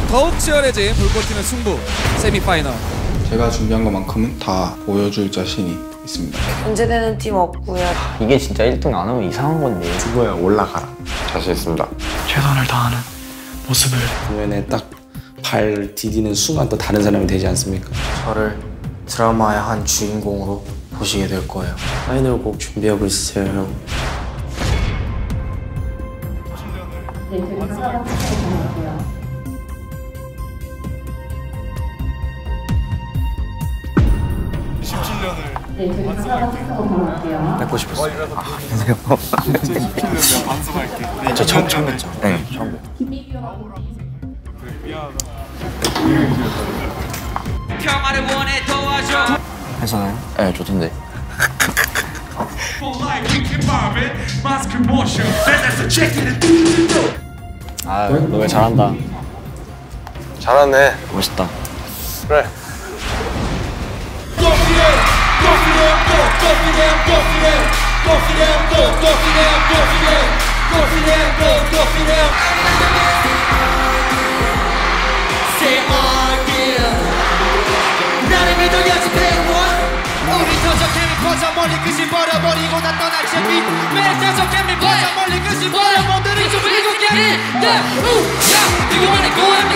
더욱 치열해진 불꽃 튀는 승부 세미파이널. 제가 준비한 것만큼은 다 보여줄 자신이 있습니다. 문제되는 팀 없고요. 이게 진짜 1등 안 하면 이상한 건데. 죽어야 올라가라. 자신 있습니다. 최선을 다하는 모습을 공연에 딱 발 디디는 순간 또 다른 사람이 되지 않습니까? 저를 드라마의 한 주인공으로 보시게 될 거예요. 파이널 곡 준비하고 있어요, 형. 뵙고 싶었어요. 안녕하세요. 저 처음 뵙죠. 네, 처음 뵙. 평화를 원해 도와줘. 해서는? 네, 좋던데. 아, 노래 잘한다. 잘하네. 멋있다. 그래. 나를 믿어야지 배워. 우리 더 좋게 미퍼져 멀리 끝이 버려버리고 다 떠날 준비. 매일 더 좋게 미퍼져 멀리 끝이 버려버리고 좀 일곱 개. 이거만의 고함이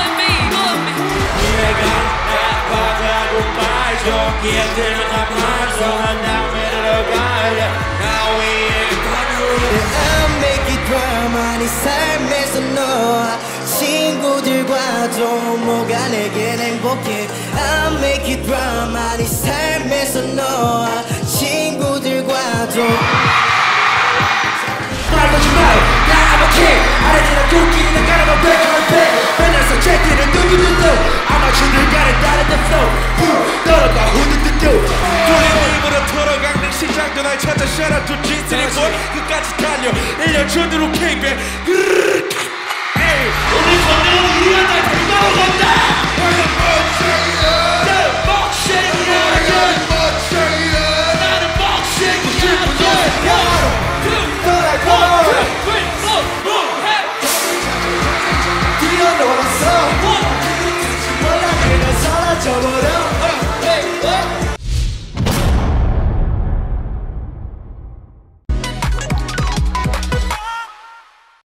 내가 나빠가고 말죠. 얘들은 다 반성한 다음에 들어가야 나 위에 I make it drama 네 삶에서 너와 친구들과도 뭐가 내겐 행복해. I make it drama 네 삶에서 너와 친구들과도 말하지 마요. 나 I'm a kid. 아래지나 도끼는 가라만 백하면 맨날서 제끼는 누구누구 아마추어들 가는 다른 the flow 떨어가 후두두두 돌리는 입으로 털어가는 시장도 날 찾아 Shout out to G3 boy 끝까지 달려 1년 전으로 K-Back 오늘 건너는 우리가 날 데리고 간다.